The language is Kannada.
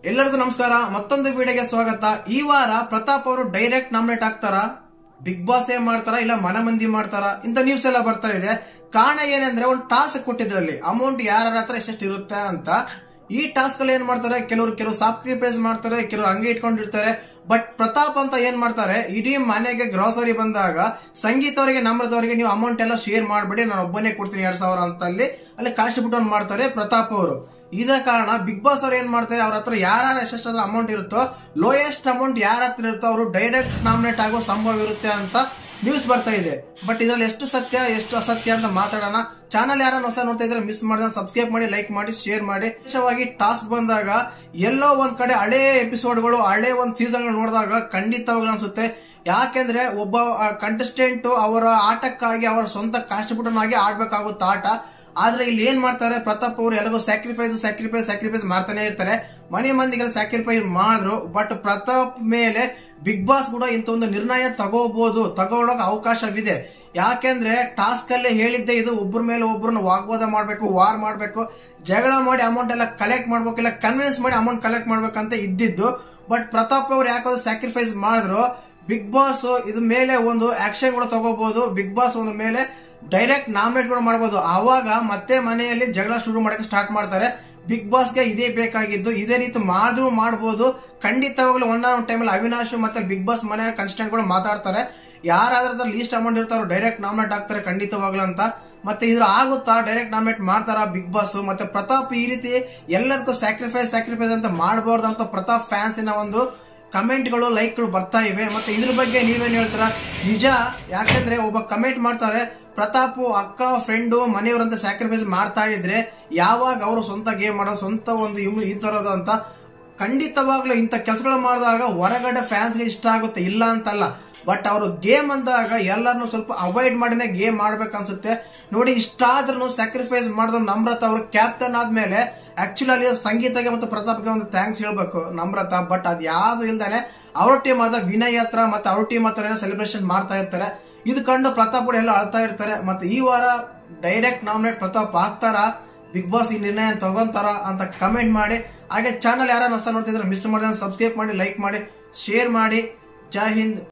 ಎಲ್ಲರಿಗೂ ನಮಸ್ಕಾರ. ಮತ್ತೊಂದು ವಿಡಿಯೋಗೆ ಸ್ವಾಗತ. ಈ ವಾರ ಪ್ರತಾಪ್ ಅವರು ಡೈರೆಕ್ಟ್ ನಾಮಿನೇಟ್ ಆಗ್ತಾರ, ಬಿಗ್ ಬಾಸ್ ಏನ್ ಮಾಡ್ತಾರ ಇಲ್ಲ ಮನ ಮಂದಿ ಮಾಡ್ತಾರ, ಇಂತ ನ್ಯೂಸ್ ಎಲ್ಲ ಬರ್ತಾ ಇದೆ. ಕಾರಣ ಏನಂದ್ರೆ ಒಂದು ಟಾಸ್ಕ್ ಕೊಟ್ಟಿದ್ರಲ್ಲಿ ಅಮೌಂಟ್ ಯಾರ ಹತ್ರ ಎಷ್ಟೆಷ್ಟು ಇರುತ್ತೆ ಅಂತ. ಈ ಟಾಸ್ಕ್ ಅಲ್ಲಿ ಏನ್ ಮಾಡ್ತಾರೆ, ಕೆಲವರು ಸಾಕ್ರಿಫೈಸ್ ಮಾಡ್ತಾರೆ, ಕೆಲವರು ಹಂಗೆ ಇಟ್ಕೊಂಡಿರ್ತಾರೆ. ಬಟ್ ಪ್ರತಾಪ್ ಅಂತ ಏನ್ ಮಾಡ್ತಾರೆ, ಇಡೀ ಮನೆಗೆ ಗ್ರಾಸರಿ ಬಂದಾಗ ಸಂಗೀತ ಅವರಿಗೆ ನಮ್ರದವರಿಗೆ ನೀವು ಅಮೌಂಟ್ ಎಲ್ಲ ಶೇರ್ ಮಾಡ್ಬೇಡಿ, ನಾನು ಒಬ್ಬನೇ ಕೊಡ್ತೀನಿ 2000 ಅಂತ ಅಲ್ಲಿ ಕಾನ್ಸ್ಟಿಟ್ಯೂಟ್ ಮಾಡ್ತಾರೆ ಪ್ರತಾಪ್ ಅವರು. ಇದ ಕಾರಣ ಬಿಗ್ ಬಾಸ್ ಅವ್ರು ಏನ್ ಮಾಡ್ತಾರೆ, ಅವ್ರ ಹತ್ರ ಯಾರು ಎಷ್ಟೆಷ್ಟು ಅಮೌಂಟ್ ಇರುತ್ತೋ, ಲೋಯೆಸ್ಟ್ ಅಮೌಂಟ್ ಯಾರ ಹತ್ರ ಇರುತ್ತೋ ಅವರು ಡೈರೆಕ್ಟ್ ನಾಮಿನೇಟ್ ಆಗೋ ಸಂಭವ ಇರುತ್ತೆ ಅಂತ ನ್ಯೂಸ್ ಬರ್ತಾ ಇದೆ. ಬಟ್ ಇದ್ರಲ್ಲಿ ಎಷ್ಟು ಸತ್ಯ ಎಷ್ಟು ಅಸತ್ಯ ಅಂತ ಮಾತಾಡೋಣ. ಚಾನಲ್ ಯಾರು ಹೊಸ ನೋಡ್ತಾ ಇದ್ರೆ ಮಿಸ್ ಮಾಡಿದ್ರೆ ಸಬ್ಸ್ಕ್ರೈಬ್ ಮಾಡಿ, ಲೈಕ್ ಮಾಡಿ, ಶೇರ್ ಮಾಡಿ. ವಿಶೇಷವಾಗಿ ಟಾಸ್ಕ್ ಬಂದಾಗ ಎಲ್ಲೋ ಒಂದ್ ಕಡೆ ಹಳೆ ಎಪಿಸೋಡ್ಗಳು, ಹಳೆ ಒಂದ್ ಸೀಸನ್ ನೋಡಿದಾಗ ಖಂಡಿತವಾಗ್ಲೂ ಅನ್ಸುತ್ತೆ. ಯಾಕೆಂದ್ರೆ ಒಬ್ಬ ಕಂಟೆಸ್ಟೆಂಟ್ ಅವರ ಆಟಕ್ಕಾಗಿ ಅವರ ಸ್ವಂತ ಕಾನ್ಸ್ಟಿಟ್ಯೂಟ್ ಆಗಿ ಆಡ್ಬೇಕಾಗುತ್ತೆ ಆಟ. ಆದ್ರೆ ಇಲ್ಲಿ ಏನ್ ಮಾಡ್ತಾರೆ, ಪ್ರತಾಪ್ ಅವರು ಎಲ್ಲರಿಗೂ ಸ್ಯಾಕ್ರಿಫೈಸ್ ಮಾಡ್ತಾನೆ ಇರ್ತಾರೆ. ಮನೆ ಮಂದಿಗೆಲ್ಲ ಸ್ಯಾಕ್ರಿಫೈಸ್ ಮಾಡಿದ್ರು. ಬಟ್ ಪ್ರತಾಪ್ ಮೇಲೆ ಬಿಗ್ ಬಾಸ್ ಕೂಡ ಇಂತ ಒಂದು ನಿರ್ಣಯ ತಗೊಳ್ಳೋಕೆ ಅವಕಾಶವಿದೆ. ಯಾಕೆಂದ್ರೆ ಟಾಸ್ಕ್ ಅಲ್ಲೇ ಹೇಳಿದ್ದೆ, ಇದು ಒಬ್ಬರ ಮೇಲೆ ಒಬ್ಬರನ್ನ ವಾಗ್ವಾದ ಮಾಡ್ಬೇಕು, ವಾರ್ ಮಾಡ್ಬೇಕು, ಜಗಳ ಮಾಡಿ ಅಮೌಂಟ್ ಎಲ್ಲ ಕಲೆಕ್ಟ್ ಮಾಡ್ಬೇಕು, ಇಲ್ಲ ಕನ್ವಿನ್ಸ್ ಮಾಡಿ ಅಮೌಂಟ್ ಕಲೆಕ್ಟ್ ಮಾಡ್ಬೇಕಂತ ಇದ್ದಿದ್ದು. ಬಟ್ ಪ್ರತಾಪ್ ಅವರು ಯಾಕಾದ್ರೂ ಸ್ಯಾಕ್ರಿಫೈಸ್ ಮಾಡಿದ್ರು, ಬಿಗ್ ಬಾಸ್ ಇದ್ರ ಮೇಲೆ ಒಂದು ಆಕ್ಷನ್ ಕೂಡ ತಗೋಬಹುದು. ಬಿಗ್ ಬಾಸ್ ಒಂದು ಮೇಲೆ ಡೈರೆಕ್ಟ್ ನಾಮಿನೇಟ್ ಕೂಡ ಮಾಡಬಹುದು. ಆವಾಗ ಮತ್ತೆ ಮನೆಯಲ್ಲಿ ಜಗಳ ಶುರು ಮಾಡಕ್ಕೆ ಸ್ಟಾರ್ಟ್ ಮಾಡ್ತಾರೆ. ಬಿಗ್ ಬಾಸ್ಗೆ ಇದೇ ಬೇಕಾಗಿದ್ದು, ಇದೇ ರೀತಿ ಮಾಡಬಹುದು. ಖಂಡಿತವಾಗ್ಲೂ ಒಂದೊಂದು ಟೈಮಲ್ಲಿ ಅವಿನಾಶ್ ಮತ್ತೆ ಬಿಗ್ ಬಾಸ್ ಮನೆ ಕನ್ಸ್ಟೆಂಟ್ ಕೂಡ ಮಾತಾಡ್ತಾರೆ, ಯಾರಾದ್ರೂ ಲೀಸ್ಟ್ ಅಮೌಂಟ್ ಇರ್ತಾರೋ ಡೈರೆಕ್ಟ್ ನಾಮಿನೇಟ್ ಆಗ್ತಾರೆ ಖಂಡಿತವಾಗ್ಲೂ ಅಂತ. ಮತ್ತೆ ಇದ್ರ ಆಗುತ್ತಾ, ಡೈರೆಕ್ಟ್ ನಾಮಿನೇಟ್ ಮಾಡ್ತಾರ ಬಿಗ್ ಬಾಸ್? ಮತ್ತೆ ಪ್ರತಾಪ್ ಈ ರೀತಿ ಎಲ್ಲದಕ್ಕೂ ಸ್ಯಾಕ್ರಿಫೈಸ್ ಅಂತ ಮಾಡಬಾರ್ದು ಅಂತ ಪ್ರತಾಪ್ ಫ್ಯಾನ್ಸ್ ಒಂದು ಕಮೆಂಟ್ಗಳು, ಲೈಕ್ಗಳು ಬರ್ತಾ ಇವೆ. ಮತ್ತೆ ಇದ್ರ ಬಗ್ಗೆ ನೀವೇನ್ ಹೇಳ್ತೀರಾ? ನಿಜ, ಯಾಕಂದ್ರೆ ಒಬ್ಬ ಕಮೆಂಟ್ ಮಾಡ್ತಾರೆ, ಪ್ರತಾಪ್ ಅಕ್ಕ ಫ್ರೆಂಡು ಮನೆಯವರಂತ ಸ್ಯಾಕ್ರಿಫೈಸ್ ಮಾಡ್ತಾ ಇದ್ರೆ ಯಾವಾಗ ಅವರು ಸ್ವಂತ ಗೇಮ್ ಮಾಡೋದು, ಸ್ವಂತ ಒಂದು ಈ ತರದು ಅಂತ. ಖಂಡಿತವಾಗ್ಲೂ ಇಂಥ ಕೆಲಸಗಳು ಮಾಡಿದಾಗ ಹೊರಗಡೆ ಫ್ಯಾನ್ಸ್ಗೆ ಇಷ್ಟ ಆಗುತ್ತೆ, ಇಲ್ಲ ಅಂತಲ್ಲ. ಬಟ್ ಅವರು ಗೇಮ್ ಅಂದಾಗ ಎಲ್ಲರನ್ನು ಸ್ವಲ್ಪ ಅವಾಯ್ಡ್ ಮಾಡಿನೇ ಗೇಮ್ ಮಾಡ್ಬೇಕನ್ಸುತ್ತೆ. ನೋಡಿ, ಇಷ್ಟಾದ್ರೂ ಸ್ಯಾಕ್ರಿಫೈಸ್ ಮಾಡಿದ್ರು ನಮ್ರತ ಅವರು ಕ್ಯಾಪ್ಟನ್ ಆದ್ಮೇಲೆ ಆಕ್ಚುಲಿ ಅಲ್ಲಿ ಸಂಗೀತಗೆ ಮತ್ತು ಪ್ರತಾಪ್ಗೆ ಒಂದು ಥ್ಯಾಂಕ್ಸ್ ಹೇಳ್ಬೇಕು ನಮ್ರತ. ಬಟ್ ಅದ್ ಯಾವ್ದು ಇಲ್ದಾನೆ ಅವ್ರ ಟೀಮ್ ಆದ ವಿನಯ್ ಹತ್ರ ಮತ್ತೆ ಅವ್ರ ಟೀಮ್ ಹತ್ರ ಸೆಲೆಬ್ರೇಷನ್ ಮಾಡ್ತಾ ಇರ್ತಾರೆ. ಇದು ಕಂಡು ಪ್ರತಾಪ್ ಕೂಡ ಎಲ್ಲ ಅಳ್ತಾ ಇರ್ತಾರೆ. ಮತ್ತೆ ಈ ವಾರ ಡೈರೆಕ್ಟ್ ನಾಮಿನೇಟ್ ಪ್ರತಾಪ್ ಆಗ್ತಾರ, ಬಿಗ್ ಬಾಸ್ ಈ ನಿರ್ಣಯ ತಗೊಂತಾರ ಅಂತ ಕಮೆಂಟ್ ಮಾಡಿ. ಹಾಗೆ ಚಾನಲ್ ಯಾರು ಹೊಸ ನೋಡ್ತಿದ್ರೆ ಮಿಸ್ ಮಾಡಿದ್ರೆ ಸಬ್ಸ್ಕ್ರೈಬ್ ಮಾಡಿ, ಲೈಕ್ ಮಾಡಿ, ಶೇರ್ ಮಾಡಿ. ಜೈ ಹಿಂದ್.